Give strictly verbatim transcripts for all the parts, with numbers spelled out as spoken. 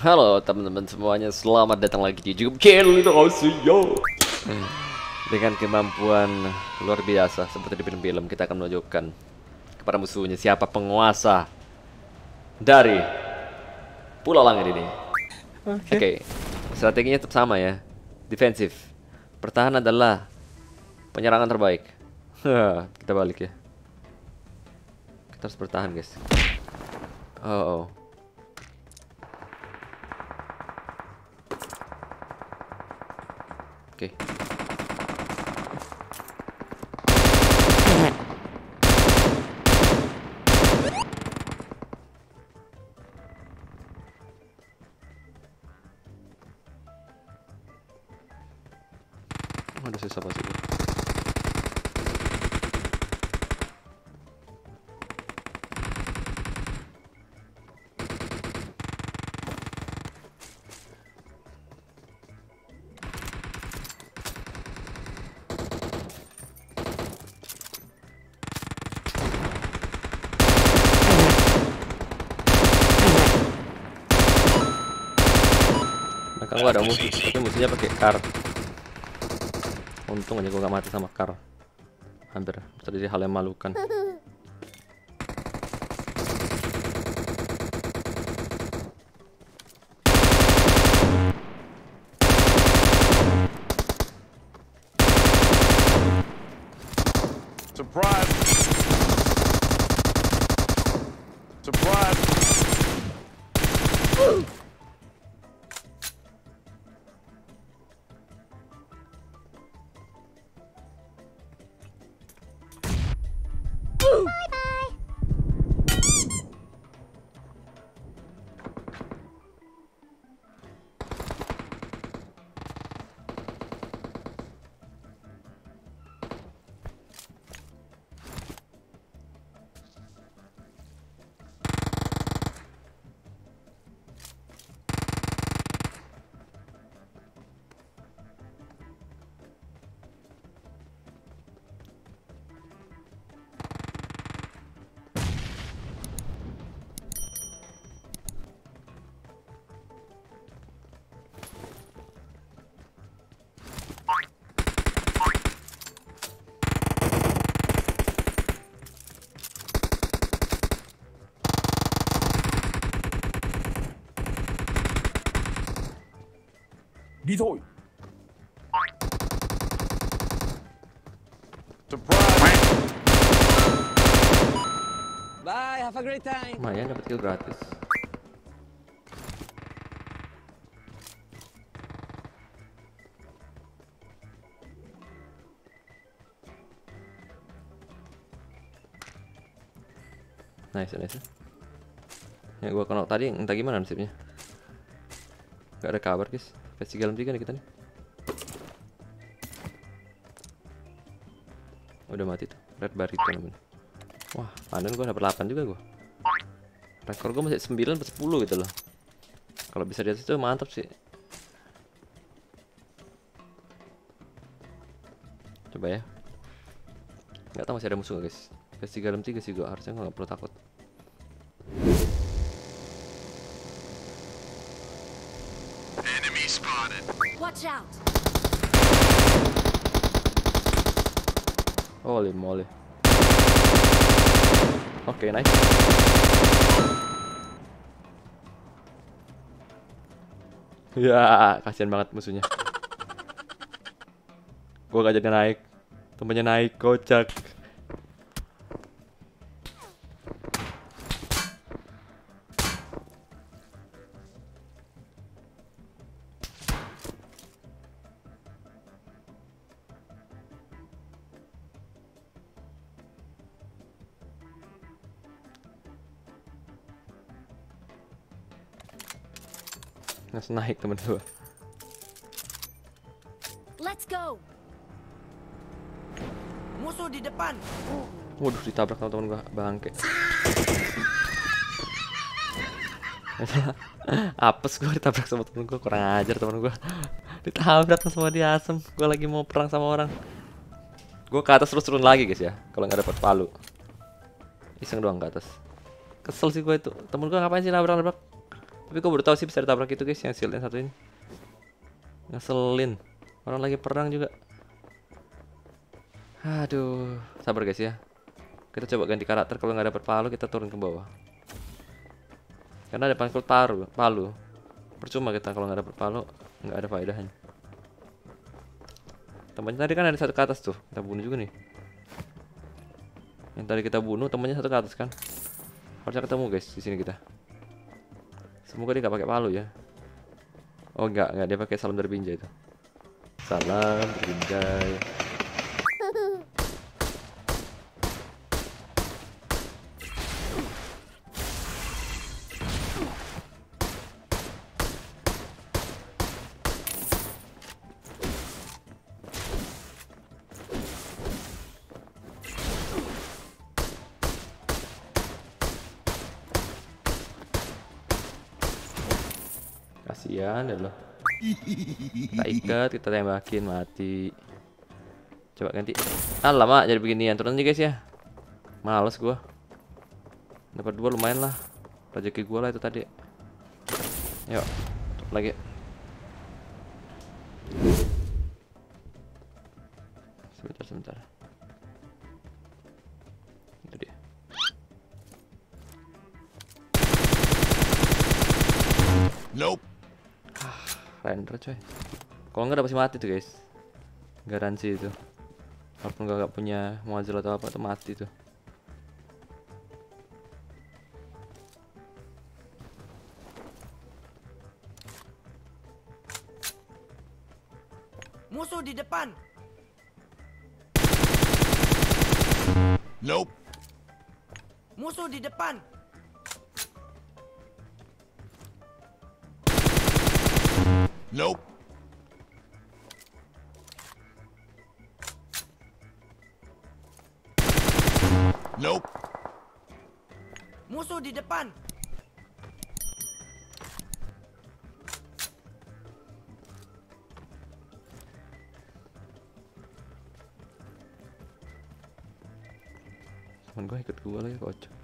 Halo teman-teman semuanya, selamat datang lagi di YouTube channel Yo. Dengan kemampuan luar biasa seperti di film-film, kita akan menunjukkan kepada musuhnya siapa penguasa dari Pulau Langit ini. Oke, okay. okay. Strateginya tetap sama ya, defensif. Pertahanan adalah penyerangan terbaik. Kita balik ya. Kita harus bertahan guys. Oh, oh. Oke. Okay. Oh, ada sisa pasti. Nah, gua ada musuh, tapi musuhnya pakai kar. Untung aja gua gak mati sama kar. Hampir terjadi hal yang memalukan. Surprise! Surprise! Đi thôi. Surprise. Bye, have a great time. Lumayan dapat kill gratis. Nice, nice. Ya gua kenal tadi entah gimana nasibnya. Gak ada kabar guys. P S tiga tiga nih kita nih. Udah mati tuh. Red bar itu namanya. Wah, panen gua dapat delapan juga gua. Rekor gua masih sembilan per sepuluh gitu loh. Kalau bisa di atas itu mantap sih. Coba ya. Gak tahu masih ada musuh guys. P S tiga tiga sih gua, harusnya gua gak perlu takut. Watch out. Holy moly. Oke, okay, nice. Ya, kasihan banget musuhnya. Gua gak jadi naik. Temennya naik, kocak. Nges naik temen gua. Let's go. Musuh di depan. Waduh, ditabrak sama temen gua, bangke. Apes gua ditabrak sama temen gua, kurang ajar temen gua. Ditabrak sama dia asem. Gua lagi mau perang sama orang. Gua ke atas terus turun lagi guys ya. Kalau nggak dapat palu. Iseng doang ke atas. Kesel sih gue itu. Temen gue ngapain sih nabrak-nabrak? Tapi kok baru tahu sih bisa ditabrak itu guys, yang shieldnya satu ini. Ngeselin. Orang lagi perang juga. Aduh, sabar guys ya. Kita coba ganti karakter, kalau nggak dapat palu kita turun ke bawah. Karena ada palu palu, palu. Percuma kita kalau nggak dapat palu, nggak ada faedahnya. Temannya tadi kan ada satu ke atas tuh, kita bunuh juga nih. Yang tadi kita bunuh temannya satu ke atas kan. Harusnya ketemu guys di sini kita. Semoga dia nggak pakai palu ya. Oh nggak, nggak, dia pakai salam dari Binjai itu. Salam dari Binjai. Kasihan ya loh. Kita ikat, kita tembakin, mati. Coba ganti. Ah lama jadi beginian. Turun aja guys ya. Males gua. Dapat dua lumayan lah. Rezeki gua lah itu tadi. Yuk, tutup lagi. Sebentar, sebentar. Itu dia. Nope. Render coy. Kalau nggak udah pasti mati tuh guys. Garansi itu. Walaupun gak, gak punya muazil atau apa tuh mati tuh. Musuh di depan. Nope. Musuh di depan. Nope. Nope. Musuh di depan. Temen gue ikut gue lagi kocok.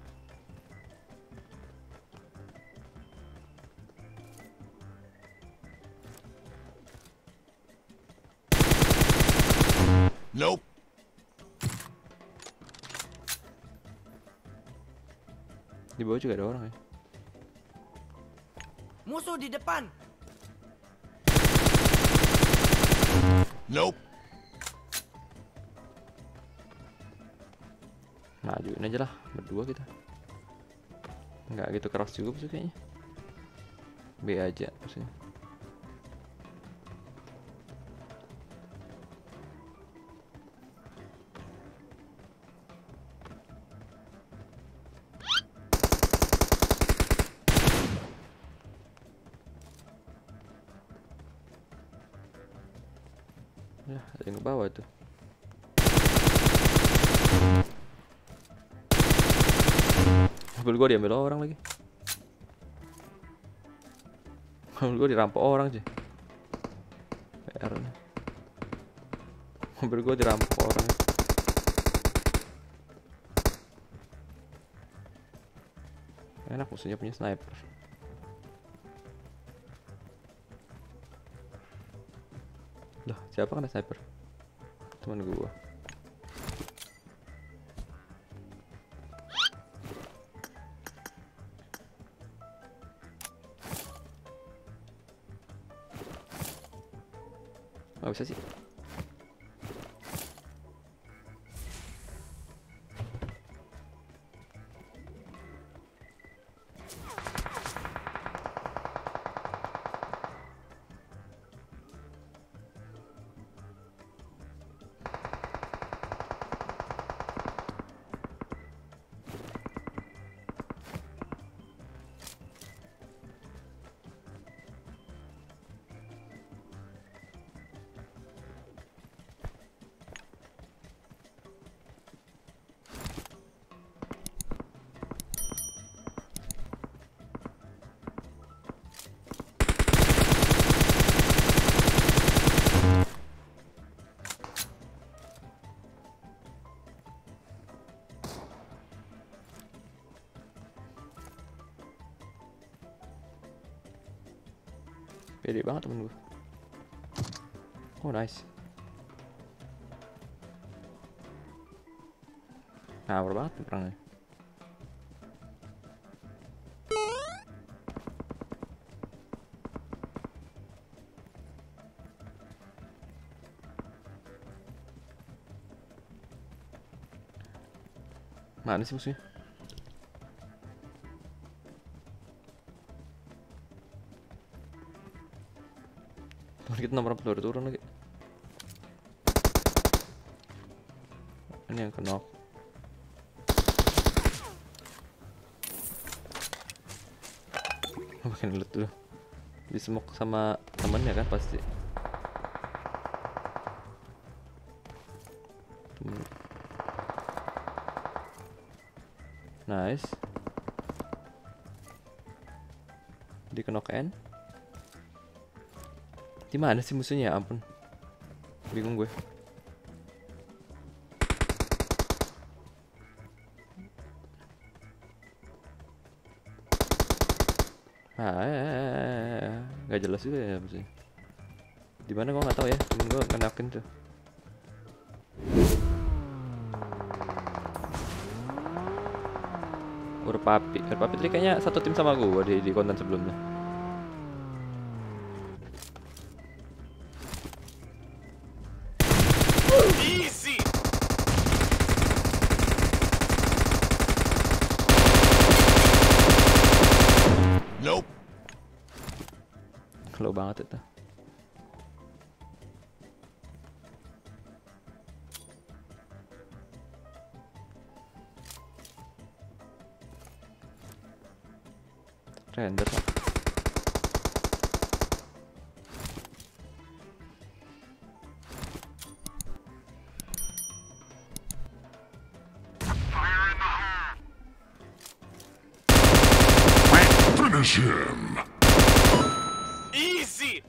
Nope. Di bawah juga ada orang ya. Musuh di depan. Nope. Majuin aja lah, berdua kita. Nggak gitu keras juga sih kayaknya. B aja maksudnya. Ya, ada yang ke bawah tuh. Mobil gua diambil orang lagi. Mobil gua dirampok orang sih. P R nih. Mobil gua dirampok orang. Enak musuhnya punya sniper. Lah, siapa kan ada sniper? Teman gua. Nggak bisa sih. Pede banget temen gue. Oh nice. Ngawur banget nih perangnya. Mana sih musuhnya? Teman kita nomor empat baru turun lagi. Ini yang kenok. Makin lelet tuh. Di smoke sama temennya kan pasti. Temen. Nice. Di kenokan. Di mana sih musuhnya? Ya ampun. Bingung gue. Ah, nggak jelas juga ya musuhnya. Di mana gua nggak tahu ya. Temen gua ngenakin tuh. Urpapi, Urpapi tadi kayaknya satu tim sama gua di, di konten sebelumnya. Easy. Nope. Low banget itu. Render lah. Finish him. Easy.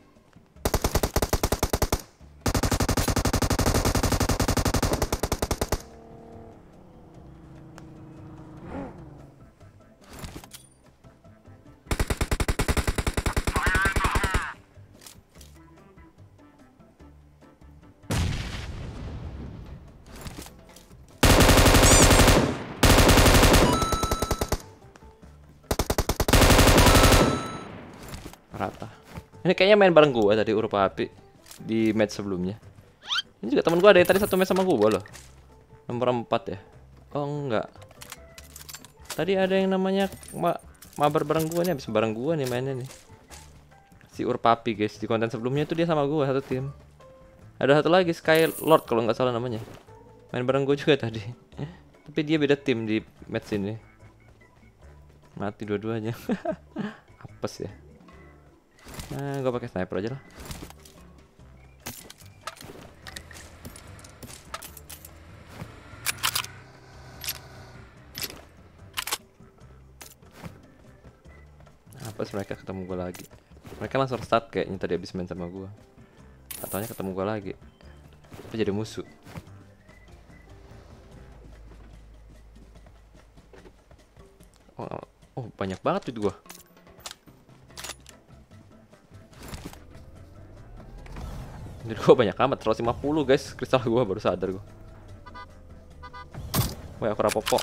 Rata. Ini kayaknya main bareng gua tadi Urpapi di match sebelumnya. Ini juga temen gua ada yang tadi satu match sama gua loh. Nomor empat ya. Oh enggak. Tadi ada yang namanya ma mabar bareng gua nih, habis bareng gua nih mainnya nih. Si Urpapi guys, di konten sebelumnya tuh dia sama gua satu tim. Ada satu lagi Sky Lord kalau nggak salah namanya. Main bareng gua juga tadi. Tapi dia beda tim di match ini. Mati dua-duanya. Apes ya. Nah, gue pakai sniper aja lah. Apa sih mereka ketemu gue lagi? Mereka langsung start kayaknya tadi habis main sama gue. Katanya ketemu gue lagi. Tapi jadi musuh. Oh, oh banyak banget tuh gue. Jadi gue banyak amat, seratus lima puluh guys, kristal gue baru sadar gue. Wah, aku rapopo.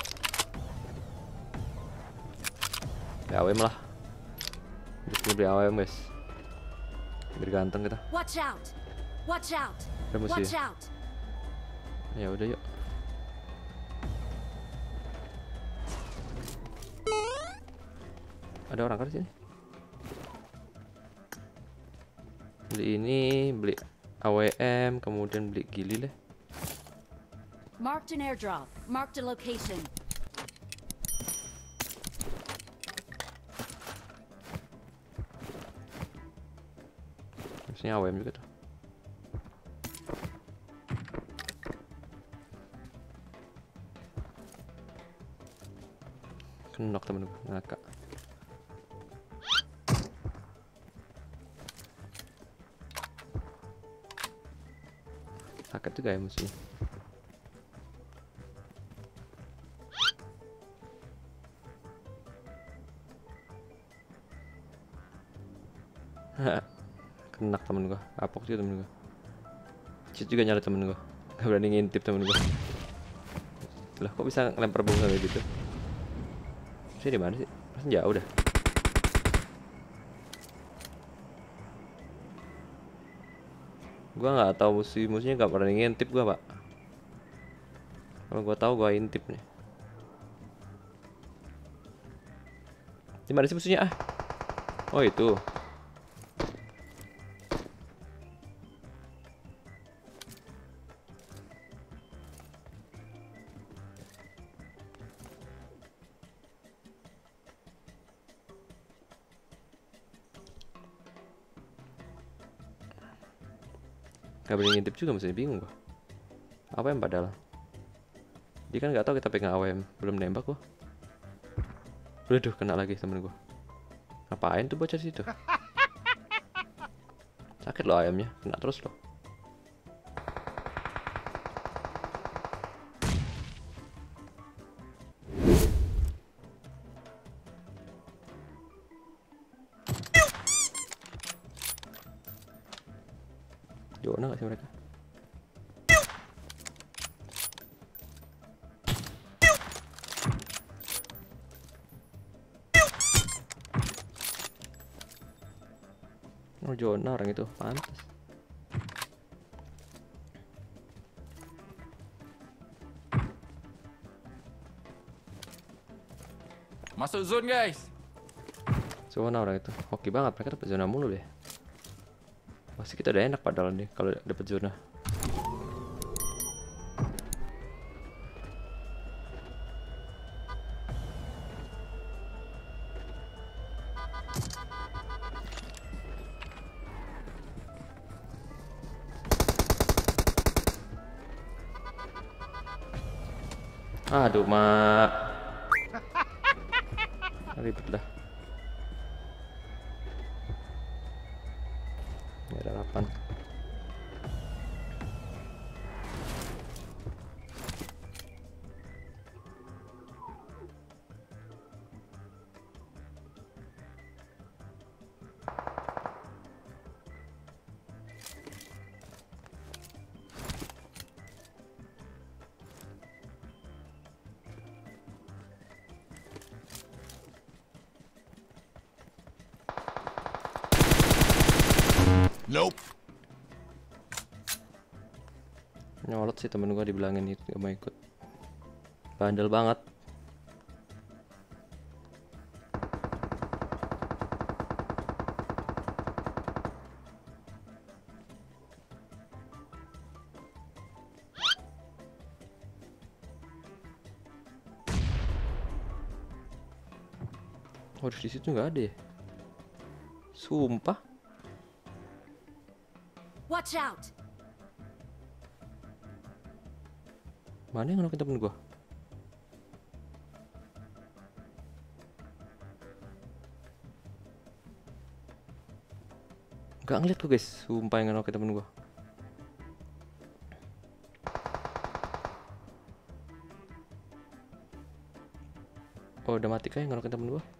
Beli A W M lah. Bisa beli A W M guys. Biar ganteng kita. Watch out! Watch out! Ada musuh Watch ya? out! Ya udah yuk. Ada orang kan di sini? Beli ini, beli A W M, kemudian beli gili deh. Marked an airdrop. Marked a location. Harusnya A W M juga tuh. Kenok temen gue, ngakak. Sakit juga ya musuhnya. Kenak temen gua. Apok juga temen gua. Cheat juga nyala temen gua. Gak berani ngintip temen gua. Lah kok bisa ngelempar bom kayak gitu? Saya di mana sih? Masih jauh dah. Gua nggak tahu musuh-musuhnya, nggak pernah ngintip gua, Pak. Kalau gua tahu gua intip nih. Di mana sih musuhnya ah? Oh itu. Gak berani ngintip juga, masih bingung gua. A W M padahal. Dia kan nggak tahu kita pegang A W M, belum nembak gua. Waduh, kena lagi temen gua. Ngapain tuh bocah situ? Sakit loh ayamnya, kena terus loh. Jona gak sih mereka? Oh Jona orang itu, pantas. Masuk zone guys. Zona orang itu, hoki banget, mereka dapat zona mulu deh. Pasti kita udah enak padahal nih kalau dapat zona. Aduh, mak. Ribet dah. Ini ada delapan. Nope. Nyolot sih temen gua, dibilangin itu gak mau ikut. Bandel banget. Waduh, di situ nggak ada ya. Sumpah. Watch out! Mana yang ngenokin temen gua? Gak ngeliat gua guys, sumpah yang ngenokin temen gua. Oh udah mati kah yang ngenokin temen gua?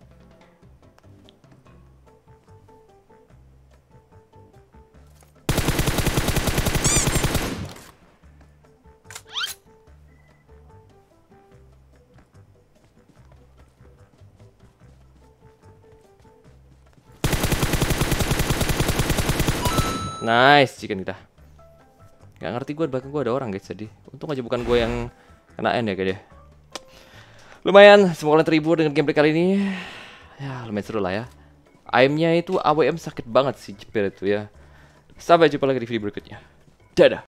Nice, chicken kita. Gak ngerti gue, bahkan gue ada orang guys tadi. Untung aja bukan gue yang kena N ya guys. Lumayan, semoga kalian terhibur dengan gameplay kali ini. Ya lumayan seru lah ya. Aimnya itu A W M sakit banget sih jepir itu ya. Sampai jumpa lagi di video berikutnya. Dadah.